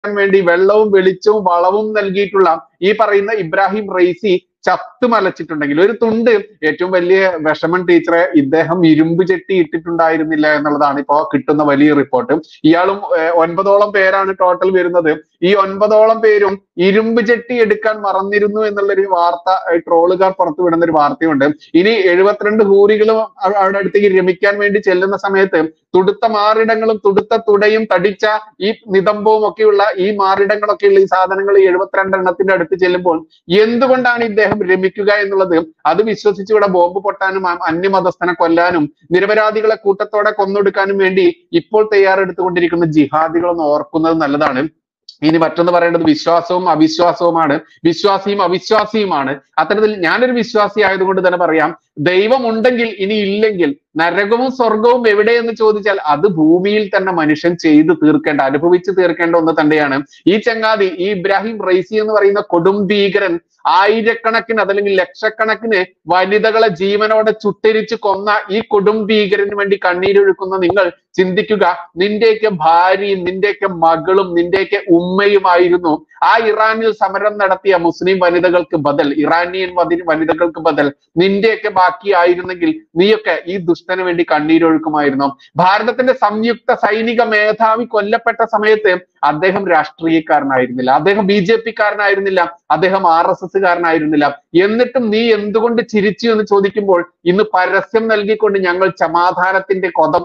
വേണ്ടി വെള്ളവും വെളിച്ചവും വളവും നൽകിയിട്ടുള്ള ഈ പറയുന്ന ഇബ്രാഹിം റൈസി ചത്തുമലച്ചിട്ടുണ്ടെങ്കിൽ ഒരു തുണ്ട് ഏറ്റവും വലിയ വിഷമം ടീച്ചറെ, ഇദ്ദേഹം ഇരുമ്പ് ചെട്ടി ഇട്ടിട്ടുണ്ടായിരുന്നില്ല എന്നുള്ളതാണ് ഇപ്പോ കിട്ടുന്ന വലിയ റിപ്പോർട്ട്. ഇയാളും 9ഓളം പേരാണ് ടോട്ടൽ വരുന്നത്. ഈ 9ഓളം പേരും ഇരുമ്പ് ചെട്ടി എടുക്കാൻ മറന്നിരുന്നു എന്നുള്ളൊരു വാർത്ത ട്രോളുകാർ പുറത്തുവിടുന്ന ഒരു വാർത്തയുണ്ട്. ഇനി 72 ഹൂറികളും അവിടെ അടുത്തേക്ക് രമിക്കാൻ വേണ്ടി ചെല്ലുന്ന സമയത്ത് തുടുത്ത മാറിടങ്ങളും തുടുത്ത തുടയും തടിച്ച ഈ നിതംബവും ഒക്കെയുള്ള ഈ മാറിടങ്ങളൊക്കെയുള്ള ഈ സാധനങ്ങൾ 72 എണ്ണത്തിന്റെ അടുത്ത് ചെല്ലുമ്പോൾ എന്തുകൊണ്ടാണ് ഇദ്ദേഹം രമിക്കുക എന്നുള്ളത്, അത് വിശ്വസിച്ച് ഇവിടെ ബോംബ് പൊട്ടാനും അന്യമതസ്ഥനെ കൊല്ലാനും നിരപരാധികളെ കൂട്ടത്തോടെ കൊന്നൊടുക്കാനും വേണ്ടി ഇപ്പോൾ തയ്യാറെടുത്തുകൊണ്ടിരിക്കുന്ന ജിഹാദികളൊന്ന് ഓർക്കുന്നത് നല്ലതാണ്. ഇനി മറ്റൊന്ന് പറയേണ്ടത് വിശ്വാസവും അവിശ്വാസവുമാണ്. വിശ്വാസിയും അവിശ്വാസിയുമാണ്. അത്തരത്തിൽ ഞാനൊരു വിശ്വാസി ആയതുകൊണ്ട് തന്നെ പറയാം, ദൈവം ഉണ്ടെങ്കിൽ ഇനി ഇല്ലെങ്കിൽ നരകവും സ്വർഗവും എവിടെയെന്ന് ചോദിച്ചാൽ അത് ഭൂമിയിൽ തന്നെ മനുഷ്യൻ ചെയ്തു തീർക്കേണ്ട, അനുഭവിച്ചു തീർക്കേണ്ട ഒന്ന് തന്നെയാണ്. ഈ ചങ്ങാതി, ഈ ഇബ്രാഹിം റൈസി എന്ന് പറയുന്ന കൊടും ഭീകരൻ ആയിരക്കണക്കിന് അതല്ലെങ്കിൽ ലക്ഷക്കണക്കിന് വനിതകളെ ജീവനോടെ ചുട്ടരിച്ച് കൊന്ന ഈ കൊടും ഭീകരന് വേണ്ടി കണ്ണീരൊഴുക്കുന്ന നിങ്ങൾ ചിന്തിക്കുക, നിന്റെയൊക്കെ ഭാര്യയും നിന്റെയൊക്കെ മകളും നിന്റെയൊക്കെ ഉമ്മയുമായിരുന്നു ആ ഇറാനിൽ സമരം നടത്തിയ മുസ്ലിം വനിതകൾക്ക് ബദൽ, ഇറാനിയൻ വനിതകൾക്ക് ബദൽ നിന്റെയൊക്കെ ബാക്കിയായിരുന്നെങ്കിൽ നീയൊക്കെ ഈ ദുഷ്ടന് വേണ്ടി കണ്ണീരൊഴുക്കുമായിരുന്നു. ഭാരതത്തിന്റെ സംയുക്ത സൈനിക മേധാവി കൊല്ലപ്പെട്ട സമയത്ത് അദ്ദേഹം രാഷ്ട്രീയക്കാരനായിരുന്നില്ല, അദ്ദേഹം BJP-കാരനായിരുന്നില്ല, അദ്ദേഹം RSS-കാരനായിരുന്നില്ല. എന്നിട്ടും നീ എന്തുകൊണ്ട് ചിരിച്ചു എന്ന് ചോദിക്കുമ്പോൾ ഇന്ന് പരസ്യം നൽകിക്കൊണ്ട് ഞങ്ങൾ സമാധാനത്തിന്റെ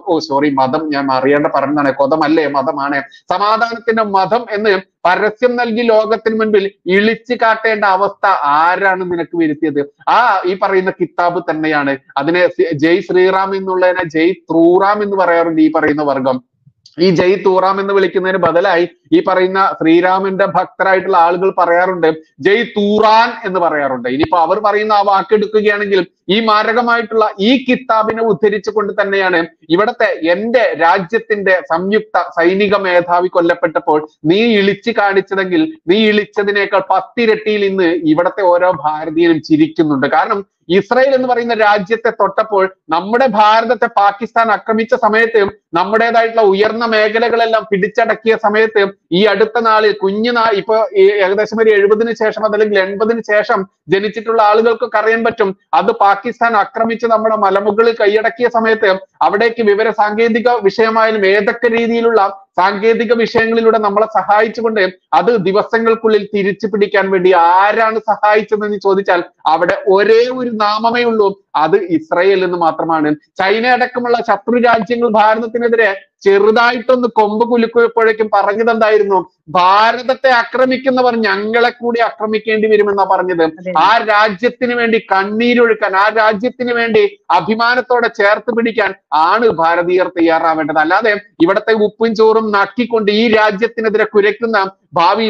മതം, ഞാൻ അറിയേണ്ട പറഞ്ഞതാണ്, കൊതമല്ലേ മതമാണ്, സമാധാനത്തിന്റെ മതം എന്ന് പരസ്യം നൽകി ലോകത്തിന് മുൻപിൽ ഇളിച്ചു കാട്ടേണ്ട അവസ്ഥ ആരാണ് നിനക്ക് വരുത്തിയത്? ഈ പറയുന്ന കിതാബ് തന്നെയാണ്. അതിനെ ജയ് ശ്രീറാം എന്നുള്ളതിനെ ജയ് ത്രൂറാം എന്ന് പറയാറുണ്ട് ഈ പറയുന്ന വർഗം. ഈ ജയ് തൂറാം എന്ന് വിളിക്കുന്നതിന് ബദലായി ഈ പറയുന്ന ശ്രീരാമന്റെ ഭക്തരായിട്ടുള്ള ആളുകൾ പറയാറുണ്ട് ജയ് തൂറാൻ എന്ന് പറയാറുണ്ട്. ഇനിയിപ്പോ അവർ പറയുന്ന ആ വാക്കെടുക്കുകയാണെങ്കിൽ ഈ മാരകമായിട്ടുള്ള ഈ കിതാബിനെ ഉദ്ധരിച്ചുകൊണ്ട് തന്നെയാണ് ഇവിടത്തെ എന്റെ രാജ്യത്തിന്റെ സംയുക്ത സൈനിക മേധാവി കൊല്ലപ്പെട്ടപ്പോൾ നീ ഇളിച്ചു കാണിച്ചതെങ്കിൽ നീ ഇളിച്ചതിനേക്കാൾ 10 ഇരട്ടിയിൽ ഇന്ന് ഇവിടത്തെ ഓരോ ഭാരതീയനും ചിരിക്കുന്നുണ്ട്. കാരണം ഇസ്രായേൽ എന്ന് പറയുന്ന രാജ്യത്തെ തൊട്ടപ്പോൾ നമ്മുടെ ഭാരതത്തെ പാകിസ്ഥാൻ ആക്രമിച്ച സമയത്ത് നമ്മുടേതായിട്ടുള്ള ഉയർന്ന മേഖലകളെല്ലാം പിടിച്ചടക്കിയ സമയത്ത് ഈ അടുത്ത നാളിൽ ഇപ്പൊ ഏകദേശം ഒരു 70-ന് ശേഷം അതല്ലെങ്കിൽ 80-ന് ശേഷം ജനിച്ചിട്ടുള്ള ആളുകൾക്കൊക്കെ അറിയാൻ പറ്റും, അത് പാകിസ്ഥാൻ ആക്രമിച്ച് നമ്മുടെ മലമുകളിൽ കൈയടക്കിയ സമയത്ത് അവിടേക്ക് വിവര സാങ്കേതിക വിഷയമായാലും ഏതൊക്കെ രീതിയിലുള്ള സാങ്കേതിക വിഷയങ്ങളിലൂടെ നമ്മളെ സഹായിച്ചുകൊണ്ട് അത് ദിവസങ്ങൾക്കുള്ളിൽ തിരിച്ചു പിടിക്കാൻ വേണ്ടി ആരാണ് സഹായിച്ചതെന്ന് ചോദിച്ചാൽ അവിടെ ഒരേ ഒരു നാമമേ ഉള്ളൂ, അത് ഇസ്രായേൽ എന്ന് മാത്രമാണ്. ചൈന അടക്കമുള്ള ശത്രു രാജ്യങ്ങൾ ഭാരതത്തിനെതിരെ ചെറുതായിട്ടൊന്ന് കൊമ്പ് കുലുക്കുമ്പോഴേക്കും പറഞ്ഞത് എന്തായിരുന്നു? ഭാരതത്തെ ആക്രമിക്കുന്നവർ ഞങ്ങളെ കൂടി ആക്രമിക്കേണ്ടി വരുമെന്നാ പറഞ്ഞത്. ആ രാജ്യത്തിന് വേണ്ടി കണ്ണീരൊഴുക്കാൻ, ആ രാജ്യത്തിന് വേണ്ടി അഭിമാനത്തോടെ ചേർത്ത് പിടിക്കാൻ ആണ് ഭാരതീയർ തയ്യാറാവേണ്ടത്. അല്ലാതെ ഇവിടത്തെ ഉപ്പും ചോറും നക്കിക്കൊണ്ട് ഈ രാജ്യത്തിനെതിരെ കുരയ്ക്കുന്ന ഭാവിയിൽ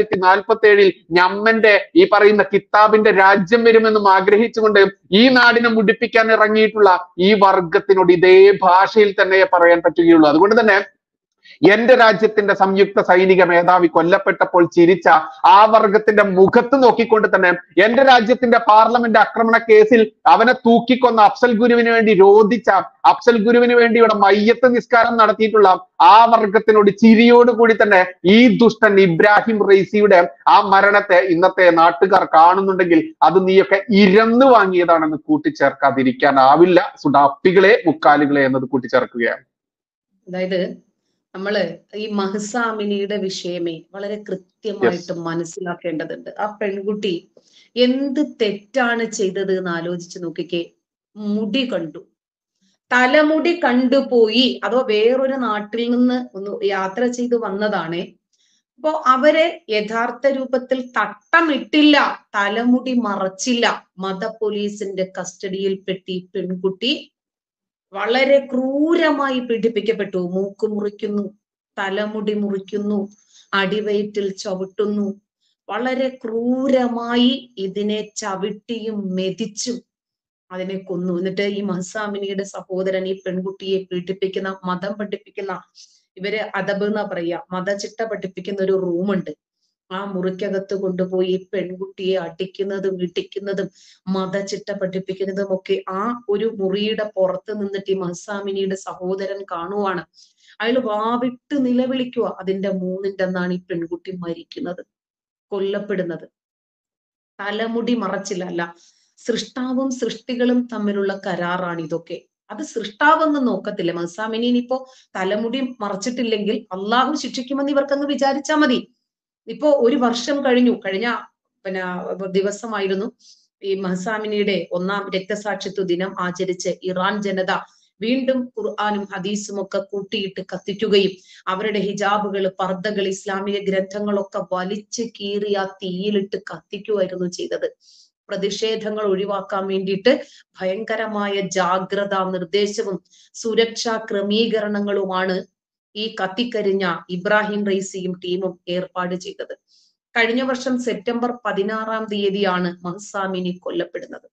2047-ൽ ഞമ്മന്റെ ഈ പറയുന്ന കിതാബിന്റെ രാജ്യം വരുമെന്നും ആഗ്രഹിച്ചുകൊണ്ട് ഈ നാടിനെ മുടിപ്പിക്കാൻ ഇറങ്ങിയിട്ടുള്ള ഈ വർഗത്തിനോട് ഇതേ ഭാഷയിൽ തന്നെ പറയാൻ പറ്റുകയുള്ളൂ. അതുകൊണ്ട് തന്നെ എന്റെ രാജ്യത്തിന്റെ സംയുക്ത സൈനിക മേധാവി കൊല്ലപ്പെട്ടപ്പോൾ ചിരിച്ച ആ വർഗത്തിന്റെ മുഖത്ത് നോക്കിക്കൊണ്ട് തന്നെ എന്റെ രാജ്യത്തിന്റെ പാർലമെന്റ് ആക്രമണ കേസിൽ അവനെ തൂക്കിക്കൊന്ന അഫ്സൽ ഗുരുവിന് വേണ്ടി രോധിച്ച, അഫ്സൽ ഗുരുവിന് വേണ്ടി ഇവിടെ മയ്യത്ത് നിസ്കാരം നടത്തിയിട്ടുള്ള ആ വർഗത്തിനോട് ചിരിയോടുകൂടി തന്നെ ഈ ദുഷ്ടൻ ഇബ്രാഹിം റൈസിയുടെ ആ മരണത്തെ ഇന്നത്തെ നാട്ടുകാർ കാണുന്നുണ്ടെങ്കിൽ അത് നീയൊക്കെ ഇരന്നു വാങ്ങിയതാണെന്ന് കൂട്ടിച്ചേർക്കാതിരിക്കാനാവില്ല. സുഡാപ്പികളെ മുക്കാലുകളെ എന്നത് കൂട്ടിച്ചേർക്കുകയാണ്. അതായത് നമ്മള് ഈ മഹ്സാ അമിനിയുടെ വിഷയമേ വളരെ കൃത്യമായിട്ട് മനസ്സിലാക്കേണ്ടതുണ്ട്. ആ പെൺകുട്ടി എന്ത് തെറ്റാണ് ചെയ്തത് എന്ന് ആലോചിച്ച് നോക്കിക്കേ. മുടി കണ്ടു, തലമുടി കണ്ടുപോയി, അതോ വേറൊരു നാട്ടിൽ നിന്ന് ഒന്ന് യാത്ര ചെയ്ത് വന്നതാണ്. അപ്പോ അവരെ യഥാർത്ഥ രൂപത്തിൽ തട്ടമിട്ടില്ല, തലമുടി മറച്ചില്ല. മത പോലീസിന്റെ കസ്റ്റഡിയിൽ പെട്ടി പെൺകുട്ടി വളരെ ക്രൂരമായി പീഡിപ്പിക്കപ്പെട്ടു. മൂക്ക് മുറിക്കുന്നു, തലമുടി മുറിക്കുന്നു, അടിവയറ്റിൽ ചവിട്ടുന്നു. വളരെ ക്രൂരമായി ഇതിനെ ചവിട്ടിയും മെതിച്ചും അതിനെ കൊന്നു. എന്നിട്ട് ഈ മഹ്സാ അമിനിയുടെ സഹോദരൻ ഈ പെൺകുട്ടിയെ പീഡിപ്പിക്കുന്ന, മതം പഠിപ്പിക്കുന്ന, ഇവര് അദബ് എന്നാ പറയാ, മതചിട്ട പഠിപ്പിക്കുന്ന ഒരു റൂമുണ്ട്. ആ മുറിക്കകത്ത് കൊണ്ടുപോയി പെൺകുട്ടിയെ അടിക്കുന്നതും ഇടിക്കുന്നതും മതചിട്ട പഠിപ്പിക്കുന്നതും ഒക്കെ ആ ഒരു മുറിയുടെ പുറത്ത് നിന്നിട്ട് ഈ മഹ്സാ അമിനിയുടെ സഹോദരൻ കാണുവാണ്. അയാൾ വാവിട്ട് നിലവിളിക്കുക. അതിന്റെ 3ന്റെ അന്നാണ് ഈ പെൺകുട്ടി മരിക്കുന്നത്, കൊല്ലപ്പെടുന്നത്. തലമുടി മറച്ചില്ല, അല്ല, സൃഷ്ടാവും സൃഷ്ടികളും തമ്മിലുള്ള കരാറാണ് ഇതൊക്കെ. അത് സൃഷ്ടാവെന്ന് നോക്കത്തില്ല. മഹ്സാമിനി ഇനിയിപ്പോ തലമുടി മറച്ചിട്ടില്ലെങ്കിൽ അള്ളാഹു ശിക്ഷിക്കുമെന്ന് ഇവർക്കങ്ങ് വിചാരിച്ചാൽ മതി. ഇപ്പോ 1 വർഷം കഴിഞ്ഞു. കഴിഞ്ഞ ദിവസമായിരുന്നു ഈ മഹ്സാമിനിയുടെ 1ാം രക്തസാക്ഷിത്വ ദിനം ആചരിച്ച് ഇറാൻ ജനത വീണ്ടും ഖുർആനും ഹദീസും ഒക്കെ കൂട്ടിയിട്ട് കത്തിക്കുകയും അവരുടെ ഹിജാബുകൾ, പർദ്ദകൾ, ഇസ്ലാമിക ഗ്രന്ഥങ്ങളൊക്കെ വലിച്ചു കീറി ആ തീയിലിട്ട് കത്തിക്കുമായിരുന്നു ചെയ്തത്. പ്രതിഷേധങ്ങൾ ഒഴിവാക്കാൻ വേണ്ടിയിട്ട് ഭയങ്കരമായ ജാഗ്രതാ നിർദ്ദേശവും സുരക്ഷാ ക്രമീകരണങ്ങളുമാണ് ഈ കത്തിക്കരിഞ്ഞ ഇബ്രാഹിം റൈസിയും ടീമും ഏർപ്പാട് ചെയ്തത്. കഴിഞ്ഞ വർഷം സെപ്റ്റംബർ 16-ാം തീയതിയാണ് മഹ്സാമിനി കൊല്ലപ്പെടുന്നത്.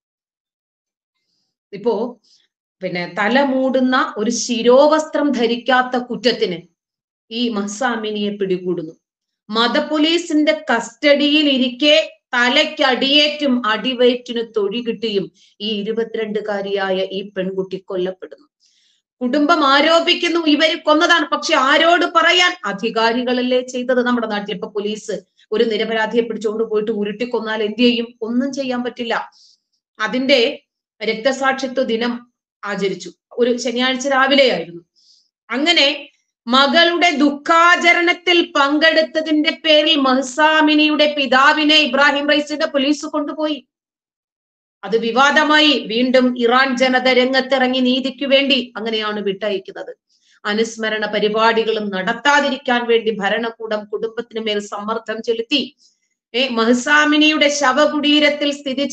ഇപ്പോ തല മൂടുന്ന ഒരു ശിരോവസ്ത്രം ധരിക്കാത്ത കുറ്റത്തിന് ഈ മഹ്സാമിനിയെ പിടികൂടുന്നു. മതപോലീസിന്റെ കസ്റ്റഡിയിൽ ഇരിക്കെ തലയ്ക്കടിയേറ്റും അടിവയറ്റിന് തൊഴി കിട്ടിയും ഈ 22-കാരിയായ ഈ പെൺകുട്ടി കൊല്ലപ്പെടുന്നു. കുടുംബം ആരോപിക്കുന്നു ഇവര് കൊന്നതാണ്. പക്ഷെ ആരോട് പറയാൻ? അധികാരികളല്ലേ ചെയ്തത്. നമ്മുടെ നാട്ടിൽ ഇപ്പൊ പോലീസ് ഒരു നിരപരാധിയെ പിടിച്ചുകൊണ്ട് പോയിട്ട് ഉരുട്ടിക്കൊന്നാൽ എന്ത് ചെയ്യും? ഒന്നും ചെയ്യാൻ പറ്റില്ല. അതിന്റെ രക്തസാക്ഷിത്വ ദിനം ആചരിച്ചു. ഒരു ശനിയാഴ്ച രാവിലെയായിരുന്നു. അങ്ങനെ മകളുടെ ദുഃഖാചരണത്തിൽ പങ്കെടുത്തതിന്റെ പേരിൽ മഹ്സാമിനിയുടെ പിതാവിനെ ഇബ്രാഹിം റൈസിയുടെ പോലീസ് കൊണ്ടുപോയി. അത് വിവാദമായി. വീണ്ടും ഇറാൻ ജനത രംഗത്തിറങ്ങി നീതിക്ക് വേണ്ടി. അങ്ങനെയാണ് വിട്ടയക്കുന്നത്. അനുസ്മരണ പരിപാടികളും നടത്താതിരിക്കാൻ വേണ്ടി ഭരണകൂടം കുടുംബത്തിന് മേൽ സമ്മർദ്ദം ചെലുത്തി. മഹ്സാമിനിയുടെ ശവകുടീരം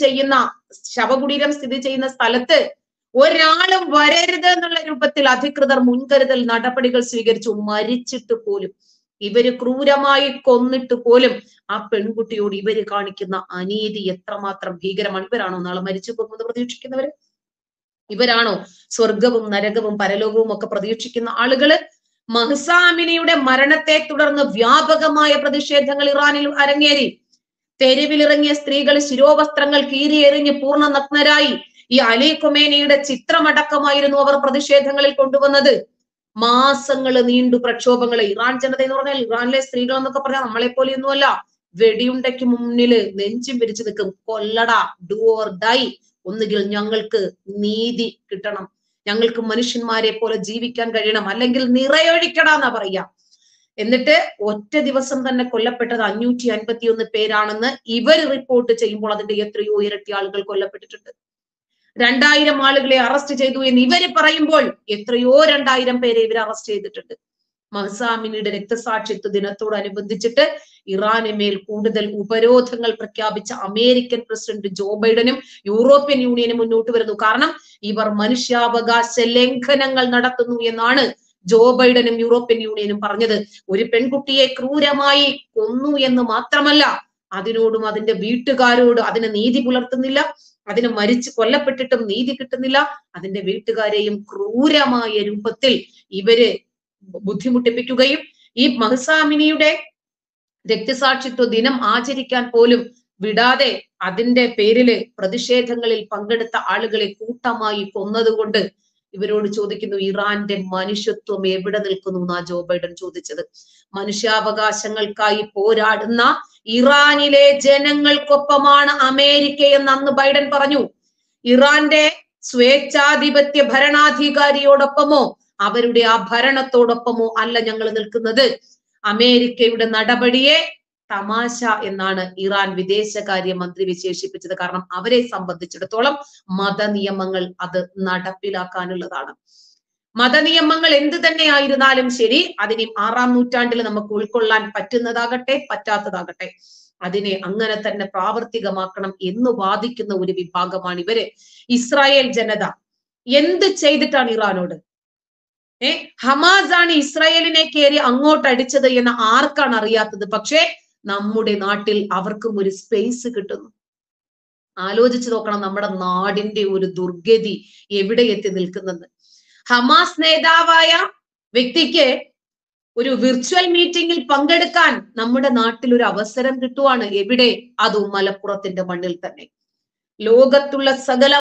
സ്ഥിതി ചെയ്യുന്ന സ്ഥലത്ത് ഒരാളും വരരുത് എന്നുള്ള രൂപത്തിൽ അധികൃതർ മുൻകരുതൽ നടപടികൾ സ്വീകരിച്ചു. മരിച്ചിട്ട് പോലും, ഇവര് ക്രൂരമായി കൊന്നിട്ട് പോലും ആ പെൺകുട്ടിയോട് ഇവര് കാണിക്കുന്ന അനീതി എത്രമാത്രം ഭീകരമാണ്. ഇവരാണോ നാളെ മരിച്ചു പോകുന്നത് പ്രതീക്ഷിക്കുന്നവര്? ഇവരാണോ സ്വർഗവും നരകവും പരലോകവും ഒക്കെ പ്രതീക്ഷിക്കുന്ന ആളുകള്? മഹ്സാമിനിയുടെ മരണത്തെ തുടർന്ന് വ്യാപകമായ പ്രതിഷേധങ്ങൾ ഇറാനിൽ അരങ്ങേറി. തെരുവിലിറങ്ങിയ സ്ത്രീകൾ ശിരോവസ്ത്രങ്ങൾ കീറിയെറിഞ്ഞ് പൂർണ്ണ നഗ്നരായി. ഈ അലി ഖൊമേനിയുടെ ചിത്രമടക്കമായിരുന്നു അവർ പ്രതിഷേധങ്ങളിൽ കൊണ്ടുവന്നത്. മാസങ്ങൾ നീണ്ടു പ്രക്ഷോഭങ്ങൾ. ഇറാൻ ജനത എന്ന് പറഞ്ഞാൽ, ഇറാനിലെ സ്ത്രീകൾ എന്നൊക്കെ പറഞ്ഞാൽ നമ്മളെ പോലെയൊന്നുമല്ല. വെടിയുണ്ടയ്ക്ക് മുന്നില് നെഞ്ചും വിരിച്ചു നിൽക്കും. കൊല്ലടാ, ഡു ഓർ ഡൈ. ഒന്നുകിൽ ഞങ്ങൾക്ക് നീതി കിട്ടണം, ഞങ്ങൾക്ക് മനുഷ്യന്മാരെ പോലെ ജീവിക്കാൻ കഴിയണം, അല്ലെങ്കിൽ നിറയൊഴിക്കടാന്നാ പറയാ. എന്നിട്ട് ഒറ്റ ദിവസം തന്നെ കൊല്ലപ്പെട്ടത് 551 പേരാണെന്ന് ഇവർ റിപ്പോർട്ട് ചെയ്യുമ്പോൾ അതിന്റെ എത്രയോ ഇരട്ടി ആളുകൾ കൊല്ലപ്പെട്ടിട്ടുണ്ട്. 2000 ആളുകളെ അറസ്റ്റ് ചെയ്തു എന്ന് ഇവര് പറയുമ്പോൾ എത്രയോ 2000 പേരെ ഇവർ അറസ്റ്റ് ചെയ്തിട്ടുണ്ട്. മഹ്സാമിനിയുടെ രക്തസാക്ഷിത്വ ദിനത്തോടനുബന്ധിച്ചിട്ട് ഇറാന് മേൽ കൂടുതൽ ഉപരോധങ്ങൾ പ്രഖ്യാപിച്ച അമേരിക്കൻ പ്രസിഡന്റ് ജോ ബൈഡനും യൂറോപ്യൻ യൂണിയനും മുന്നോട്ട് വരുന്നു. കാരണം ഇവർ മനുഷ്യാവകാശ ലംഘനങ്ങൾ നടത്തുന്നു എന്നാണ് ജോ ബൈഡനും യൂറോപ്യൻ യൂണിയനും പറഞ്ഞത്. ഒരു പെൺകുട്ടിയെ ക്രൂരമായി കൊന്നു എന്ന് മാത്രമല്ല, അതിനോടും അതിന്റെ വീട്ടുകാരോട് അതിന് നീതി പുലർത്തുന്നില്ല. അതിന് കൊല്ലപ്പെട്ടിട്ടും നീതി കിട്ടുന്നില്ല. അതിന്റെ വീട്ടുകാരെയും ക്രൂരമായ രൂപത്തിൽ ഇവര് ബുദ്ധിമുട്ടിപ്പിക്കുകയും ഈ മഹ്സാമിനിയുടെ രക്തസാക്ഷിത്വ ദിനം ആചരിക്കാൻ പോലും വിടാതെ അതിന്റെ പേരില് പ്രതിഷേധങ്ങളിൽ പങ്കെടുത്ത ആളുകളെ കൂട്ടമായി കൊന്നതുകൊണ്ട് ഇവരോട് ചോദിക്കുന്നു, ഇറാന്റെ മനുഷ്യത്വം എവിടെ നിൽക്കുന്നു എന്നാ ജോ ബൈഡൻ ചോദിച്ചത്. മനുഷ്യാവകാശങ്ങൾക്കായി പോരാടുന്ന ഇറാനിലെ ജനങ്ങൾക്കൊപ്പമാണ് അമേരിക്ക എന്ന് അന്ന് ബൈഡൻ പറഞ്ഞു. ഇറാന്റെ സ്വേച്ഛാധിപത്യ ഭരണാധികാരിയോടൊപ്പമോ അവരുടെ ആ ഭരണത്തോടൊപ്പമോ അല്ല ഞങ്ങൾ നിൽക്കുന്നത്. അമേരിക്കയുടെ നടപടിയെ തമാശ എന്നാണ് ഇറാൻ വിദേശകാര്യ മന്ത്രി വിശേഷിപ്പിച്ചത്. കാരണം അവരെ സംബന്ധിച്ചിടത്തോളം മതനിയമങ്ങൾ അത് നടപ്പിലാക്കാനുള്ളതാണ്. മതനിയമങ്ങൾ എന്ത് തന്നെ ആയിരുന്നാലും ശരി, അതിനെ 6-ാം നൂറ്റാണ്ടിൽ നമുക്ക് ഉൾക്കൊള്ളാൻ പറ്റുന്നതാകട്ടെ പറ്റാത്തതാകട്ടെ, അതിനെ അങ്ങനെ തന്നെ പ്രാവർത്തികമാക്കണം എന്ന് വാദിക്കുന്ന ഒരു വിഭാഗമാണ് ഇവര്. ഇസ്രായേൽ ജനത എന്ത് ചെയ്തിട്ടാണ് ഇറാനോട്? ഹമാസ് ആണ് ഇസ്രായേലിനെ കയറി അങ്ങോട്ട് അടിച്ചത് എന്ന് ആർക്കാണ് അറിയാത്തത്? പക്ഷേ നമ്മുടെ നാട്ടിൽ അവർക്കും ഒരു സ്പേസ് കിട്ടുന്നു. ആലോചിച്ചു നോക്കണം നമ്മുടെ നാടിന്റെ ഒരു ദുർഗതി എവിടെ എത്തി നിൽക്കുന്നത്. ഹമാസ് നേതാവായ വ്യക്തിക്ക് ഒരു വിർച്വൽ മീറ്റിംഗിൽ പങ്കെടുക്കാൻ നമ്മുടെ നാട്ടിൽ ഒരു അവസരം കിട്ടുവാണ്. എവിടെ? അതും മലപ്പുറത്തിന്റെ മണ്ണിൽ തന്നെ. ലോകത്തുള്ള സകല